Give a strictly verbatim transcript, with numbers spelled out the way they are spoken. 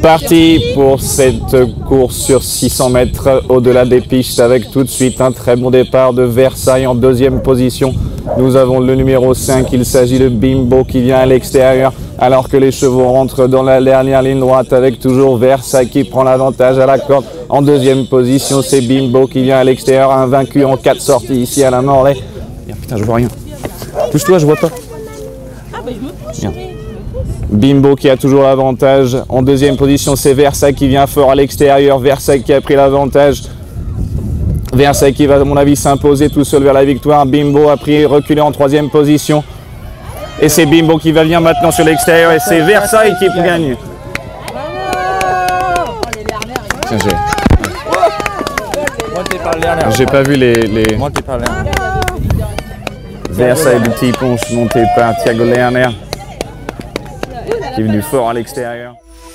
Parti pour cette course sur six cents mètres au-delà des pistes avec tout de suite un très bon départ de Versailles en deuxième position. Nous avons le numéro cinq, il s'agit de Bimbo qui vient à l'extérieur alors que les chevaux rentrent dans la dernière ligne droite avec toujours Versailles qui prend l'avantage à la corde. En deuxième position, c'est Bimbo qui vient à l'extérieur, invaincu en quatre sorties ici à la Morlaix. Putain, je vois rien. Touche-toi, je vois pas. Ah bah je me pousse, chérie. Bimbo qui a toujours l'avantage. En deuxième position, c'est Versailles qui vient fort à l'extérieur. Versailles qui a pris l'avantage. Versailles qui va, à mon avis, s'imposer tout seul vers la victoire. Bimbo a pris reculé en troisième position. Et c'est Bimbo qui va venir maintenant sur l'extérieur. Et c'est Versailles qui gagne. Tiens, j'ai... J'ai pas vu les... les... Versailles du petit ponche monté par Thiago Lerner qui est venu fort à l'extérieur.